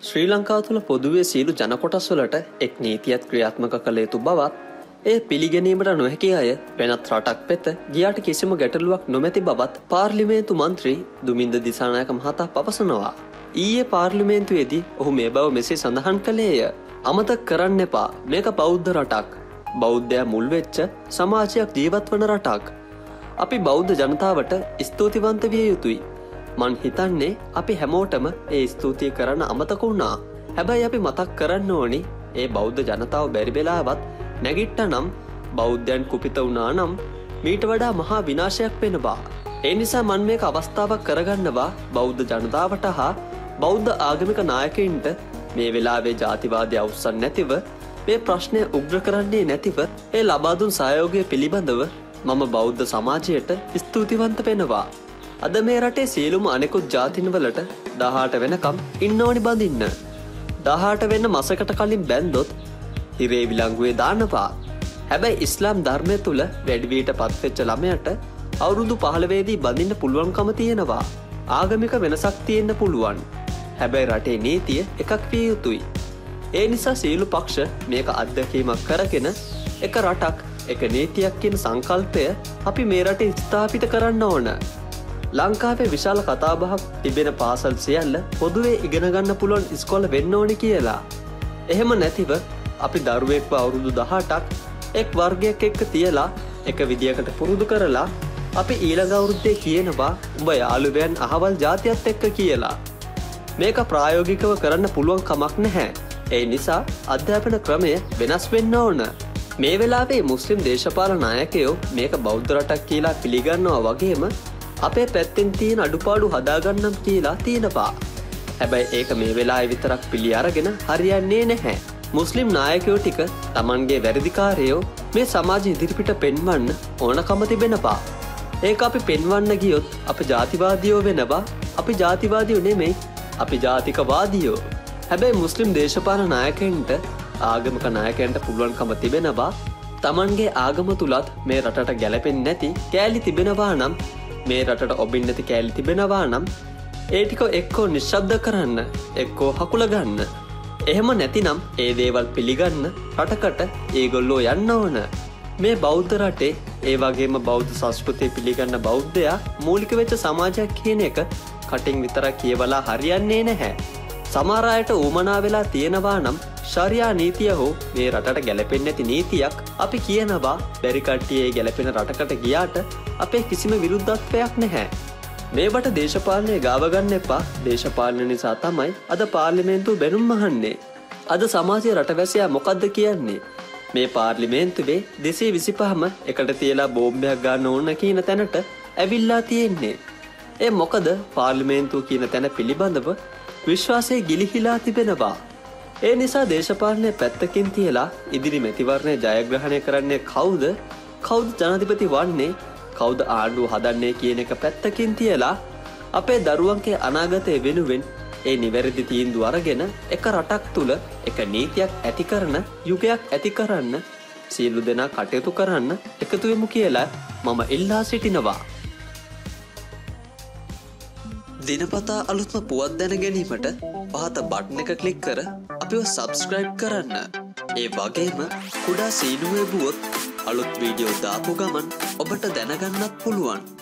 ශ්‍රී ලංකාව තුළ පොදුවේ සියලු ජන කොටස් වලට එක් නීතියක් ක්‍රියාත්මක කළ යුතු බවත් එය පිළිගැනීමට නොහැකි අය වෙනත් රටක් වෙත ගියාට කිසිම ගැටලුවක් නොමැති බවත් පාර්ලිමේන්තු මන්ත්‍රී දුමින්ද දිසානායක මහතා පවසනවා. ඊයේ පාර්ලිමේන්තුවේදී ඔහු මේ බව මෙසේ සඳහන් කළේය. අමතක කරන්න එපා, මේක බෞද්ධ රටක්. බෞද්ධයා මුල් වෙච්ච සමාජයක් ජීවත් වන රටක්. අපි බෞද්ධ ජනතාවට ස්තුතිවන්ත විය යුතුයි. මන් හිතන්නේ අපි හැමෝටම ඒ ස්තුතිය කරන්න අමතක වුණා. හැබැයි අපි මතක් කරන්න ඕනි ඒ බෞද්ධ ජනතාව බැරි වෙලාවත් නැගිට්ට නම් බෞද්ධයන් කුපිත වුණා නම් මීට වඩා මහා විනාශයක් වෙනවා. ඒ නිසා මන් මේක අවස්ථාවක් කරගන්නවා බෞද්ධ ජනතාවට හා බෞද්ධ ආගමික නායකයින්ට මේ වෙලාවේ ජාතිවාදය අවුස්සන් නැතිව මේ ප්‍රශ්නය උග්‍ර කරන්නේ නැතිව ඒ ලබා දුන් සහයෝගය පිළිබඳව මම බෞද්ධ සමාජයට ස්තුතිවන්ත වෙනවා. අද මේ රටේ සියලුම අනෙකුත් ජාතින්වලට 18 වෙනකම් ඉන්න ඕනි බඳින්න. 18 වෙන්න මාසකට කලින් බැන්දොත් හිරේ විලංගුවේ දානවා. හැබැයි ඉස්ලාම් ධර්මය තුල වැඩිවියට පත්වෙච්ච ළමයට අවුරුදු 15 දී බඳින්න පුළුවන්කම තියෙනවා. ආගමික වෙනසක් තියෙන්න පුළුවන්. හැබැයි රටේ නීතිය එකක් විය යුතුයි. ඒ නිසා සියලු පක්ෂ මේක අත්දැකීමක් කරගෙන එක රටක් එක නීතියක් කියන සංකල්පය අපි මේ රටේ ස්ථාපිත කරන්න ඕන. ලංකාවේ විශාල කතාබහක් තිබෙන පාසල් සියල්ල පොදුවේ ඉගෙන ගන්න පුළුවන් ඉස්කෝල වෙන්න ඕනි කියලා. එහෙම නැතිව අපි දරුවෙක්ව අවුරුදු 18ක් එක් වර්ගයක් එක්ක තියලා එක විදියකට පුරුදු කරලා අපි ඊළඟ අවුරුද්දේ කියනවා උඹ යාළුවයන් අහවල් ජාතියත් එක්ක කියලා. මේක ප්‍රායෝගිකව කරන්න පුළුවන් කමක් නැහැ. ඒ නිසා අධ්‍යාපන ක්‍රමය වෙනස් වෙන්න ඕන. මේ වෙලාවේ මුස්ලිම් දේශපාලන නායකයෝ මේක බෞද්ධ රටක් කියලා පිළිගන්නවා වගේම අපේ පැත්තෙන් තියෙන අඩුපාඩු හදාගන්නම් කියලා තියෙනවා. හැබැයි ඒක මේ වෙලාවේ විතරක් පිළි අරගෙන හරියන්නේ නැහැ. මුස්ලිම් නායකයෝ ටික Tamanගේ වැරදිකාරයෝ මේ සමාජ ඉදිරිපිට පෙන්වන්න ඕනකම තිබෙනවා. ඒක අපි පෙන්වන්න ගියොත් අපි ජාතිවාදියෝ වෙනවා. අපි ජාතිවාදියෝ නෙමෙයි, අපි ජාතිකවාදියෝ. හැබැයි මුස්ලිම් දේශපාලන නායකයන්ට ආගමික නායකයන්ට පුළුවන්කම තිබෙනවා Tamanගේ ආගම තුලත් මේ රටට ගැලපෙන්නේ නැති කෑලි තිබෙනවා නම්, මේ රටට ඔබින් නැති කෑලි තිබෙනවා නම් ඒ ටික එක්කෝ නිශ්ශබ්ද කරන්න, එක්කෝ හකුල ගන්න. එහෙම නැතිනම් ඒ දේවල් පිළිගන්න රටකට ඒගොල්ලෝ යන්න ඕන. මේ බෞද්ධ රටේ ඒ වගේම බෞද්ධ සංස්කෘතිය පිළිගන්න බෞද්ධයා මූලික වෙච්ච සමාජයක් කියන එක කටින් විතරක් කියවලා හරියන්නේ නැහැ. සමහර අයට උමනා වෙලා තියෙනවා නම් ශරියා නීතිය හෝ මේ රටට ගැලපෙන්නේ නැති නීතියක් අපි කියනවා බැරි කට්ටියේ ගැලපෙන රටකට ගියාට අපේ කිසිම විරුද්ධත්වයක් නැහැ. මේවට දේශපාලනය ගාව ගන්න එපා. දේශපාලන නිසා තමයි අද පාර්ලිමේන්තුව බැනුම් අහන්නේ. අද සමාජයේ රටවැසියා මොකද්ද කියන්නේ? මේ පාර්ලිමේන්තුවේ 225ම එකට තියලා බෝම්බයක් ගන්න ඕන කියන තැනට ඇවිල්ලා තියෙන්නේ. ඒ මොකද පාර්ලිමේන්තුව කියන තැන පිළිබඳව විශ්වාසය ගිලිහිලා තිබෙනවා. ඒ නිසා දේශපාලනය පැත්තකින් තියලා ඉදිරි මැතිවරණය ජයග්‍රහණය කරන්නේ කවුද? කවුද ජනාධිපති වන්නේ? කවුද ආණ්ඩුව හදන්නේ කියන එක පැත්තකින් තියලා අපේ දරුවන්ගේ අනාගතය වෙනුවෙන් ඒ නිවැරදි තීන්දුව අරගෙන එක රටක් තුල එක නීතියක් ඇති කරන යුගයක් ඇති කරන්න සියලු දෙනා කටයුතු කරන්න එකතු වෙමු කියලා මම ඉල්ලා සිටිනවා. දිනපතා අලුත්ම පුවත් දැන ගැනීමට පහත බටන් එක ක්ලික් කර අපිව සබ්ස්ක්‍රයිබ් කරන්න. ඒ වගේම කුඩා සීනුවේ බුවොත් අලුත් වීඩියෝ දාපු ගමන් ඔබට දැනගන්නත් පුළුවන්.